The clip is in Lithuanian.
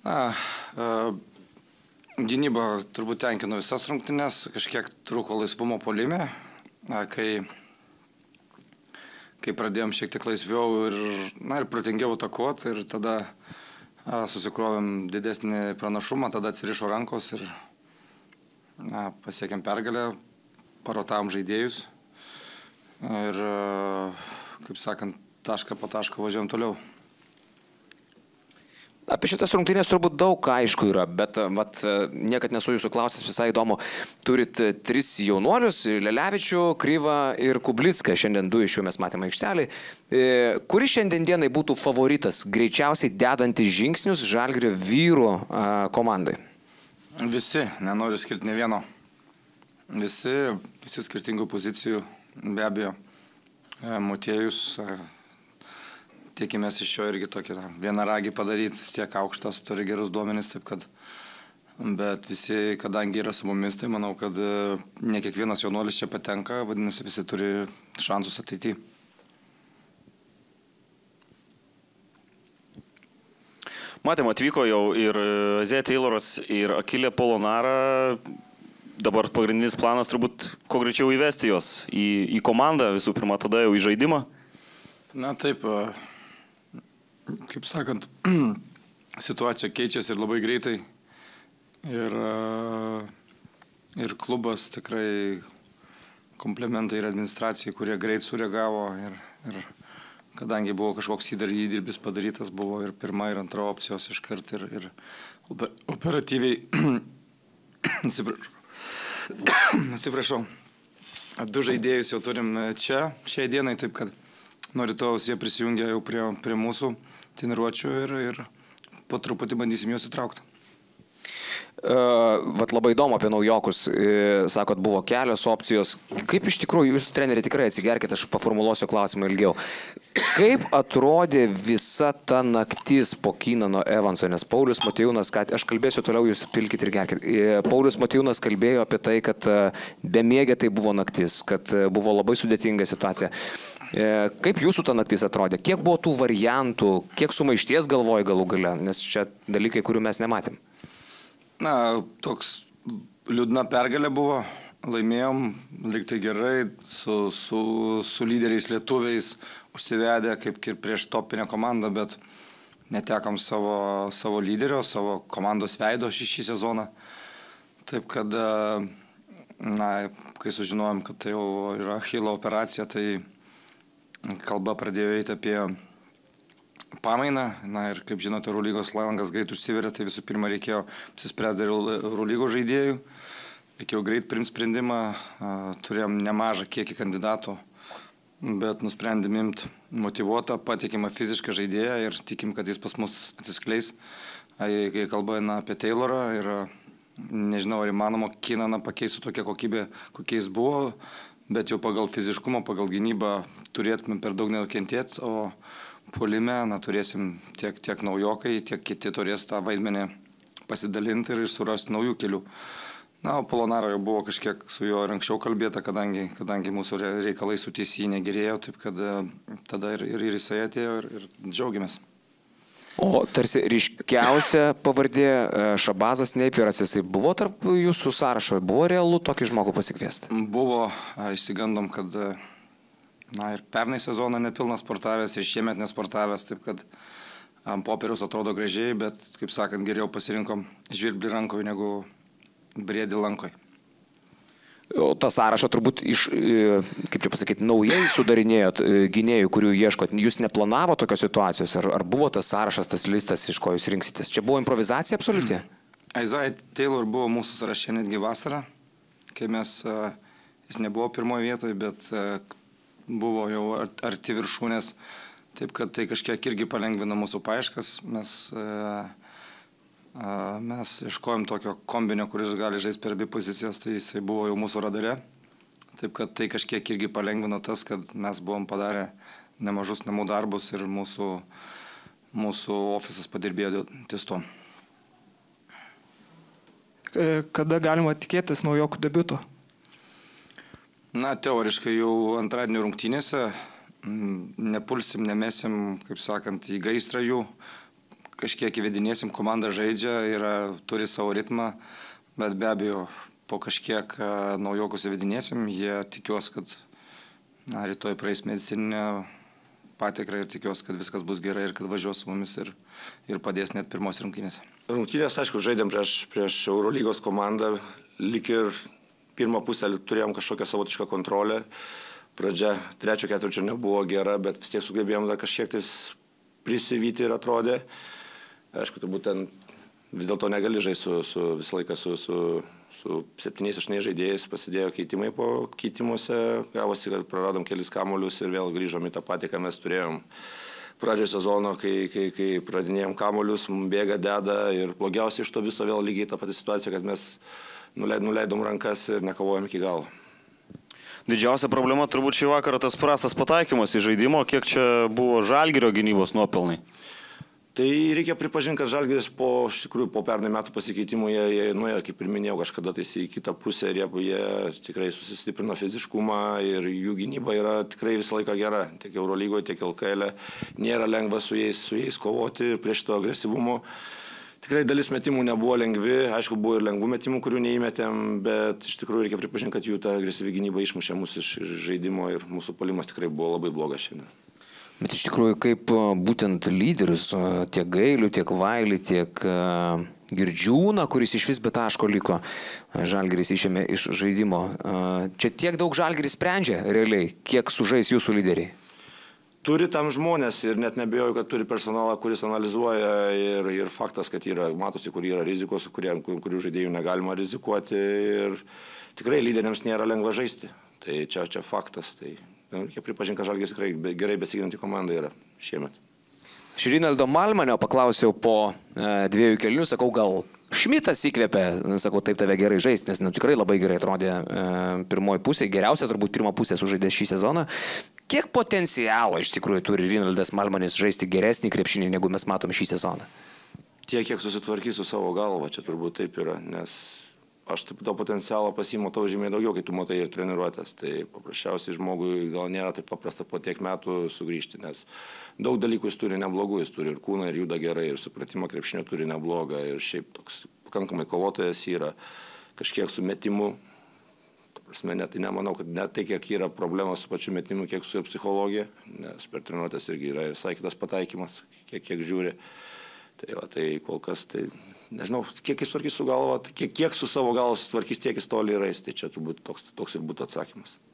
Na, gynyba turbūt tenkino visas rungtynes, kažkiek trūko laisvumo puolime, kai pradėjom šiek tiek laisviau ir protingiau atakuoti ir tada susikrovėm didesnį pranašumą, tada atsirišo rankos ir pasiekėm pergalę, parotavom žaidėjus ir, kaip sakant, tašką po taško važiuojam toliau. Apie šitas rungtynės turbūt daug aišku yra, bet niekad nesu jūsų klausęs, visai įdomu. Turit 3 jaunuolius - Lelevičių, Kryvą ir Kublicką. Šiandien 2 iš jų mes matėme aikštelį. Kuri šiandien dienai būtų favoritas, greičiausiai dedantis žingsnius Žalgirio vyrų komandai? Visi, nenoriu skirti ne vieno. Visi skirtingų pozicijų, be abejo. Motiejus, tikimės iš jo irgi tokį vienaragį padaryti, tiek aukštas, turi gerus duomenis, taip kad, bet visi, kadangi yra su mumis, tai manau, kad ne kiekvienas jaunuolis čia patenka, vadinasi, visi turi šansus ateityje. Matėm, atvyko jau ir Zė Tayloras, ir Akilė Polonara. Dabar pagrindinis planas turbūt kuo greičiau įvesti jos į komandą, visų pirma, tada jau į žaidimą. Na taip, kaip sakant, situacija keičiasi ir labai greitai. Ir klubas tikrai komplimentai ir administracijai, kurie greit sureagavo. Ir kadangi buvo kažkoks įdirbis padarytas, buvo ir pirma, ir antra opcijos iškart ir operatyviai. Atsiprašau. 2 žaidėjus jau turim čia šiai dienai, taip kad nuo rytojaus jie prisijungia jau prie mūsų treniruočių ir po truputį bandysim juos įtraukti. Vat labai įdomu apie naujokus, sakot, buvo kelios opcijos. Kaip iš tikrųjų, jūs treneriai tikrai atsigerkite, aš paformuluosiu klausimą ilgiau. Kaip atrodė visa ta naktis po Keenano Evanso, nes Paulius Motiejūnas, aš kalbėsiu toliau, jūs pilkit ir gerkit. Paulius Motiejūnas kalbėjo apie tai, kad bemiegė tai buvo naktis, kad buvo labai sudėtinga situacija. Kaip jūsų ta naktis atrodė? Kiek buvo tų variantų, kiek sumaišties galvoja galų gale, nes čia dalykai, kurių mes nematėm? Na, toks liūdna pergalė buvo, laimėjom, liktai gerai, su lyderiais lietuviais užsivedę kaip ir prieš topinę komandą, bet netekom savo lyderio, savo komandos veido šį sezoną. Taip kad, na, kai sužinojom, kad tai jau yra Achilo operacija, tai kalba pradėjo eiti apie pamainą. Na ir kaip žinote, Eurolygos langas greit užsiveria, tai visų pirma reikėjo apsispręsti dėl Eurolygos žaidėjų. Reikėjo greit priimti sprendimą, turėjom nemažą kiekį kandidatų, bet nusprendėm imti motyvuotą, patikimą fizišką žaidėją ir tikim, kad jis pas mus atsiskleis. Kai kalba eina apie Taylorą ir nežinau, ar įmanoma Keenaną pakeisti tokią kokybę, kokie jis buvo, bet jau pagal fiziškumą, pagal gynybą turėtume per daug nenukentėti, o puolime turėsim tiek naujokai, tiek kiti turės tą vaidmenį pasidalinti ir surasti naujų kelių. Na, o Polonara jau buvo kažkiek su juo ir anksčiau kalbėta, kadangi mūsų reikalai su teisėjai negerėjo, taip kad tada ir jisai atėjo ir džiaugiamės. O tarsi ryškiausia pavardė Šabazas Neipiras, jisai buvo tarp jūsų sąrašo, buvo realu tokį žmogų pasikviesti? Buvo, išsigandom, kad ir pernai sezoną nepilnas sportavęs ir šiemet nesportavęs, taip kad popieriaus atrodo gražiai, bet, kaip sakant, geriau pasirinkom žvirblį rankoje negu briedį lankoje. O tą sąrašą turbūt kaip čia pasakyti, naujai sudarinėjot gynėjų, kurių ieškot. Jūs neplanavo tokios situacijos? Ar buvo tas sąrašas, tas listas, iš ko jūs rinksitės? Čia buvo improvizacija absoliuti? Isaiah Taylor buvo mūsų sąraše netgi vasarą, kai jis nebuvo pirmoje vietoje, bet buvo jau arti viršūnės, taip kad tai kažkiek irgi palengvina mūsų paieškas. Mes ieškojom tokio kombinio, kuris gali žaisti per abi pozicijas, tai jisai buvo jau mūsų radare. Taip kad tai kažkiek irgi palengvino tas, kad mes buvom padarę nemažus namų darbus ir mūsų ofisas padirbėjo ties to. Kada galima tikėtis naujokų debiuto? Na, teoriškai jau antradienio rungtynėse nepulsim, nemesim, kaip sakant, į gaistrą jų. kažkiek įvedinėsim, komanda žaidžia, turi savo ritmą, bet be abejo, po kažkiek naujokus įvedinėsim, jie tikiuosi, kad rytoj praeis medicininę patikrą ir tikiuosi, kad viskas bus gerai ir kad važiuos su mumis ir padės net pirmos rungtynėse. Rungtynės, aišku, žaidėm prieš Eurolygos komandą, lyg ir pirmą pusę turėjom kažkokią savotišką kontrolę. Pradžia trečio ketvirčio nebuvo gera, bet vis tiek sugebėjom dar kažkiek tais prisivyti ir atrodė. Aišku, turbūt ten vis dėlto negali žaisti visą laiką su 7-8 žaidėjais, pasidėjo keitimai po keitimuose, gavosi, kad praradom kelis kamuolius ir vėl grįžom į tą patį, ką mes turėjom pradžioje sezono, kai pradinėjom kamuolius, bėga, deda ir blogiausia iš to viso vėl lygiai tą patį situaciją, kad mes nuleidom rankas ir nekovojom iki galo. Didžiausia problema turbūt šį vakarą tas prastas pataikymas į žaidimo, kiek čia buvo Žalgirio gynybos nuopelnai. Tai reikia pripažinti, kad Žalgiris po pernai metų pasikeitimų jie nuėjo, kaip ir minėjau, kažkada tais į kitą pusę ir jie tikrai susistiprino fiziškumą ir jų gynyba yra tikrai visą laiką gera, tiek Eurolygoje, tiek LKL. Nėra lengva su jais kovoti prieš to agresyvumo. Tikrai dalis metimų nebuvo lengvi, aišku, buvo ir lengvų metimų, kurių neįmetėm, bet iš tikrųjų reikia pripažinti, kad jų ta agresyvi gynyba išmušė mus iš žaidimo ir mūsų puolimas tikrai buvo labai blogas šiandien. Bet iš tikrųjų, kaip būtent lyderis tiek Gailių, tiek Vailį, tiek Girdžiūną, kuris iš vis be taško liko, Žalgiris išėmė iš žaidimo. Čia tiek daug Žalgiris sprendžia realiai, kiek sužais jūsų lyderiai? Turi tam žmonės ir net nebejoju, kad turi personalą, kuris analizuoja ir faktas, kad matosi, kur yra rizikos, kurių žaidėjų negalima rizikuoti ir tikrai lyderiams nėra lengva žaisti. Tai čia faktas. Tai reikia pripažinti, kad Žalgiris tikrai gerai besiginanti komanda yra šiemet. Aš Rinaldo Malmanio paklausiau po 2 kėlinių, sakau, gal Šmitas įkvėpė, sakau, taip tave gerai žaisti, nes tikrai labai gerai atrodė pirmoji pusė, geriausia turbūt pirmą pusę sužaidė šį sezoną. Kiek potencialo iš tikrųjų turi Rinaldas Malmanis žaisti geresnį krepšinį, negu mes matom šį sezoną? Tiek, kiek susitvarkys su savo galva, čia turbūt taip yra, nes aš to potencialo pasimatau žymiai daugiau, kai tu matai ir treniruotės. Tai paprasčiausiai žmogui gal nėra taip paprasta po tiek metų sugrįžti, nes daug dalykų jis turi neblogų, jis turi ir kūną, ir juda gerai, ir supratimą krepšinio turi neblogą, ir šiaip toks pakankamai kovotojas yra kažkiek su metimu. Tai nemanau, kad net tai, kiek yra problema su pačiu metimu, kiek su psichologija, nes per treniruotės irgi yra ir visai kitas pataikymas, kiek žiūri. Tai kol kas, tai nežinau, kiek jis tvarkys su galva, kiek su savo galva sutvarkys, tiek jis toli yra, tai čia turbūt toks ir būtų atsakymas.